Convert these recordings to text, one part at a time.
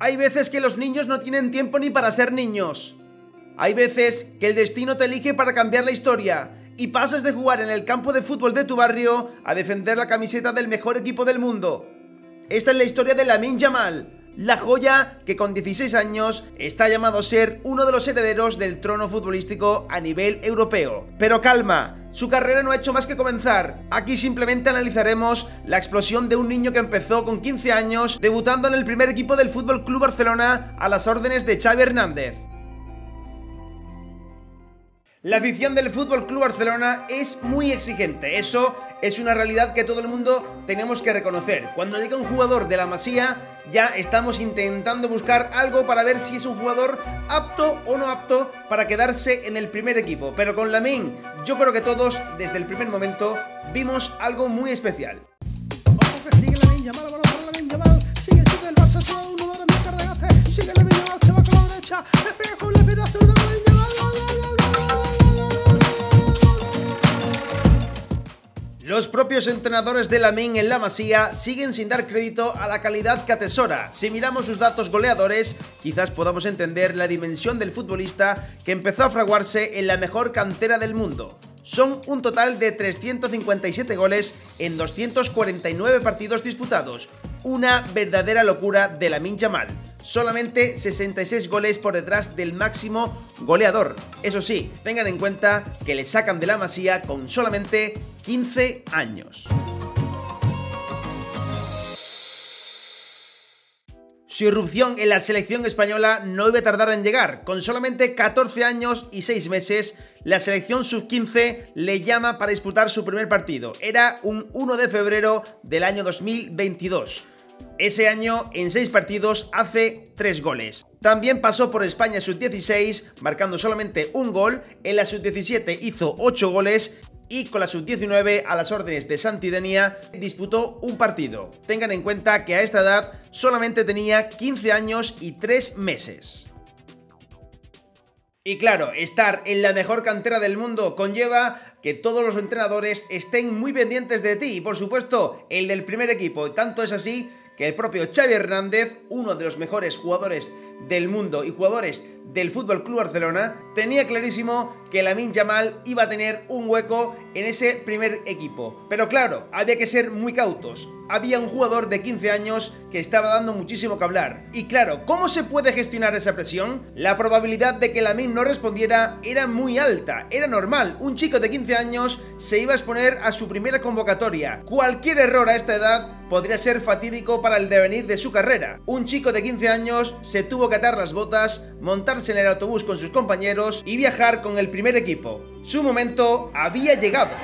Hay veces que los niños no tienen tiempo ni para ser niños. Hay veces que el destino te elige para cambiar la historia y pasas de jugar en el campo de fútbol de tu barrio a defender la camiseta del mejor equipo del mundo. Esta es la historia de Lamine Yamal, la joya que con 16 años está llamado a ser uno de los herederos del trono futbolístico a nivel europeo. Pero calma, su carrera no ha hecho más que comenzar. Aquí simplemente analizaremos la explosión de un niño que empezó con 15 años debutando en el primer equipo del FC Barcelona a las órdenes de Xavi Hernández. La afición del FC Barcelona es muy exigente, eso es una realidad que todo el mundo tenemos que reconocer. Cuando llega un jugador de la Masía, ya estamos intentando buscar algo para ver si es un jugador apto o no apto para quedarse en el primer equipo. Pero con Lamine, yo creo que todos, desde el primer momento, vimos algo muy especial. Ojo que sigue Lamine Yamal, balón para Lamine Yamal, sigue el chute del Barça, se va uno de Mikel Regate, sigue Lamine Yamal, se va con la derecha, le pega con la pierna zurda de Lamine Yamal. Los propios entrenadores de Lamine en la Masía siguen sin dar crédito a la calidad que atesora. Si miramos sus datos goleadores, quizás podamos entender la dimensión del futbolista que empezó a fraguarse en la mejor cantera del mundo. Son un total de 357 goles en 249 partidos disputados. Una verdadera locura de Lamine Yamal. Solamente 66 goles por detrás del máximo goleador. Eso sí, tengan en cuenta que le sacan de la Masía con solamente 15 años. Su irrupción en la selección española no iba a tardar en llegar. Con solamente 14 años y 6 meses, la selección sub-15 le llama para disputar su primer partido. Era un 1 de febrero del año 2022. Ese año, en 6 partidos, hace 3 goles. También pasó por España sub-16, marcando solamente un gol. En la sub-17 hizo 8 goles. Y con la sub-19, a las órdenes de Santi Denia, disputó un partido. Tengan en cuenta que a esta edad solamente tenía 15 años y 3 meses. Y claro, estar en la mejor cantera del mundo conlleva que todos los entrenadores estén muy pendientes de ti. Y por supuesto, el del primer equipo. Tanto es así que el propio Xavi Hernández, uno de los mejores jugadores del mundo y jugadores del FC Barcelona, tenía clarísimo que Lamine Yamal iba a tener un hueco en ese primer equipo. Pero claro, había que ser muy cautos. Había un jugador de 15 años que estaba dando muchísimo que hablar. Y claro, ¿cómo se puede gestionar esa presión? La probabilidad de que Lamine no respondiera era muy alta, era normal. Un chico de 15 años se iba a exponer a su primera convocatoria. Cualquier error a esta edad podría ser fatídico para el devenir de su carrera. Un chico de 15 años se tuvo que atar las botas, montarse en el autobús con sus compañeros y viajar con el primer equipo. Su momento había llegado.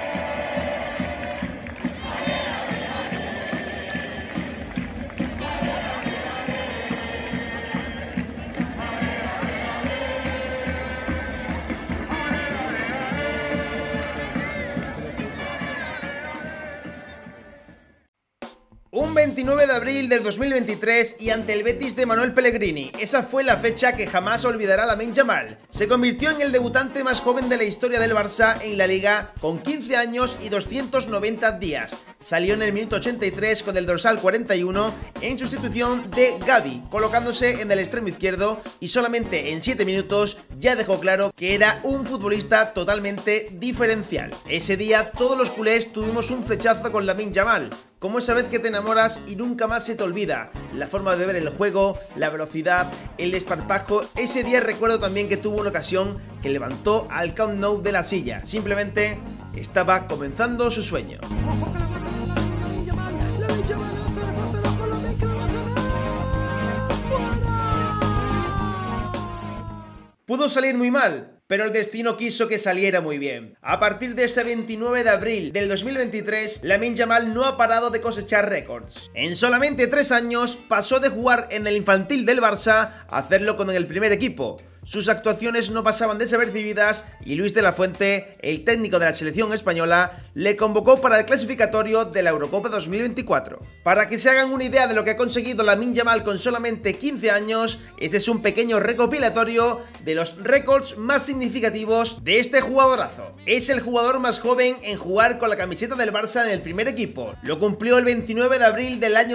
Un 29 de abril del 2023 y ante el Betis de Manuel Pellegrini. Esa fue la fecha que jamás olvidará Lamine Yamal. Se convirtió en el debutante más joven de la historia del Barça en la Liga con 15 años y 290 días. Salió en el minuto 83 con el dorsal 41 en sustitución de Gavi, colocándose en el extremo izquierdo y solamente en 7 minutos ya dejó claro que era un futbolista totalmente diferencial. Ese día todos los culés tuvimos un flechazo con Lamine Yamal. Como esa vez que te enamoras y nunca más se te olvida. La forma de ver el juego, la velocidad, el desparpajo. Ese día recuerdo también que tuvo una ocasión que levantó al Camp Nou de la silla. Simplemente estaba comenzando su sueño. Ojo que la mata Lamine Yamal, Lamine Yamal, hace la parte de abajo, Lamine que la mata, ¡fuera! Pudo salir muy mal, pero el destino quiso que saliera muy bien. A partir de ese 29 de abril del 2023, Lamine Yamal no ha parado de cosechar récords. En solamente 3 años pasó de jugar en el infantil del Barça a hacerlo con el primer equipo. Sus actuaciones no pasaban desapercibidas y Luis de la Fuente, el técnico de la selección española, le convocó para el clasificatorio de la Eurocopa 2024. Para que se hagan una idea de lo que ha conseguido Lamine Yamal con solamente 15 años, este es un pequeño recopilatorio de los récords más significativos de este jugadorazo. Es el jugador más joven en jugar con la camiseta del Barça en el primer equipo. Lo cumplió el 29 de abril del año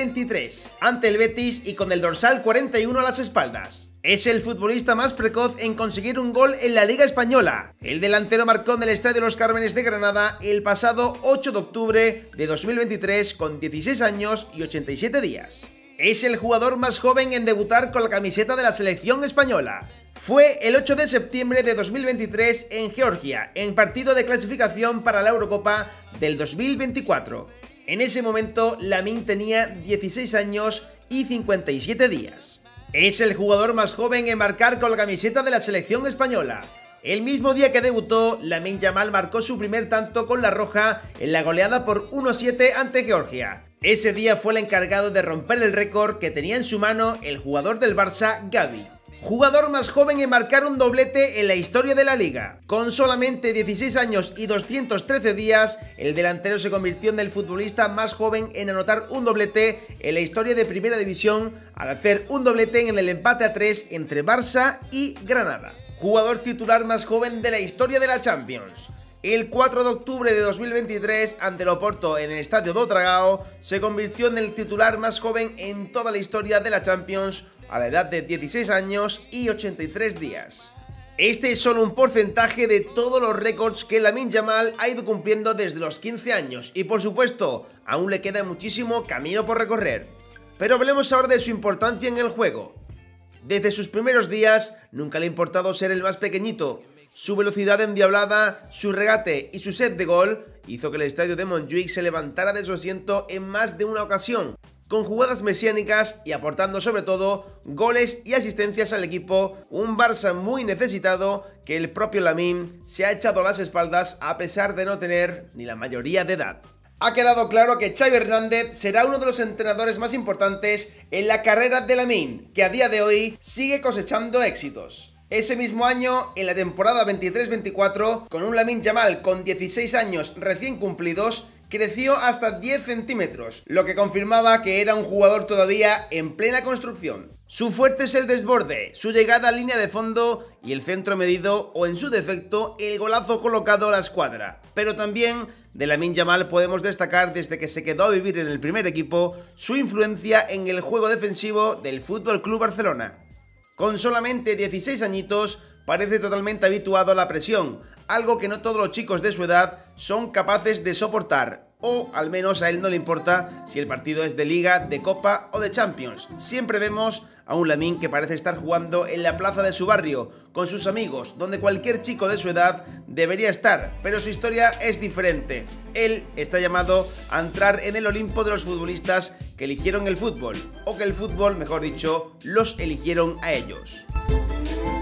2023, ante el Betis y con el dorsal 41 a las espaldas. Es el futbolista más precoz en conseguir un gol en la Liga Española. El delantero marcó en el Estadio Los Cármenes de Granada el pasado 8 de octubre de 2023 con 16 años y 87 días. Es el jugador más joven en debutar con la camiseta de la selección española. Fue el 8 de septiembre de 2023 en Georgia, en partido de clasificación para la Eurocopa del 2024. En ese momento, Lamine tenía 16 años y 57 días. Es el jugador más joven en marcar con la camiseta de la selección española. El mismo día que debutó, Lamine Yamal marcó su primer tanto con la roja en la goleada por 1-7 ante Georgia. Ese día fue el encargado de romper el récord que tenía en su mano el jugador del Barça, Gavi. Jugador más joven en marcar un doblete en la historia de la liga. Con solamente 16 años y 213 días, el delantero se convirtió en el futbolista más joven en anotar un doblete en la historia de Primera División, al hacer un doblete en el empate a 3 entre Barça y Granada. Jugador titular más joven de la historia de la Champions. El 4 de octubre de 2023, ante el Oporto en el Estadio do Dragao, se convirtió en el titular más joven en toda la historia de la Champions, a la edad de 16 años y 83 días. Este es solo un porcentaje de todos los récords que Lamine Yamal ha ido cumpliendo desde los 15 años y, por supuesto, aún le queda muchísimo camino por recorrer. Pero hablemos ahora de su importancia en el juego. Desde sus primeros días, nunca le ha importado ser el más pequeñito. Su velocidad endiablada, su regate y su set de gol hizo que el estadio de Montjuic se levantara de su asiento en más de una ocasión, con jugadas mesiánicas y aportando sobre todo goles y asistencias al equipo, un Barça muy necesitado que el propio Lamine se ha echado a las espaldas a pesar de no tener ni la mayoría de edad. Ha quedado claro que Xavi Hernández será uno de los entrenadores más importantes en la carrera de Lamine, que a día de hoy sigue cosechando éxitos. Ese mismo año, en la temporada 23-24, con un Lamine Yamal con 16 años recién cumplidos, creció hasta 10 centímetros, lo que confirmaba que era un jugador todavía en plena construcción. Su fuerte es el desborde, su llegada a línea de fondo y el centro medido o, en su defecto, el golazo colocado a la escuadra. Pero también de Lamine Yamal podemos destacar, desde que se quedó a vivir en el primer equipo, su influencia en el juego defensivo del FC Barcelona. Con solamente 16 añitos, parece totalmente habituado a la presión, algo que no todos los chicos de su edad son capaces de soportar, o al menos a él no le importa si el partido es de Liga, de Copa o de Champions. Siempre vemos a un Lamine que parece estar jugando en la plaza de su barrio, con sus amigos, donde cualquier chico de su edad debería estar, pero su historia es diferente. Él está llamado a entrar en el Olimpo de los futbolistas que eligieron el fútbol, o que el fútbol, mejor dicho, los eligieron a ellos.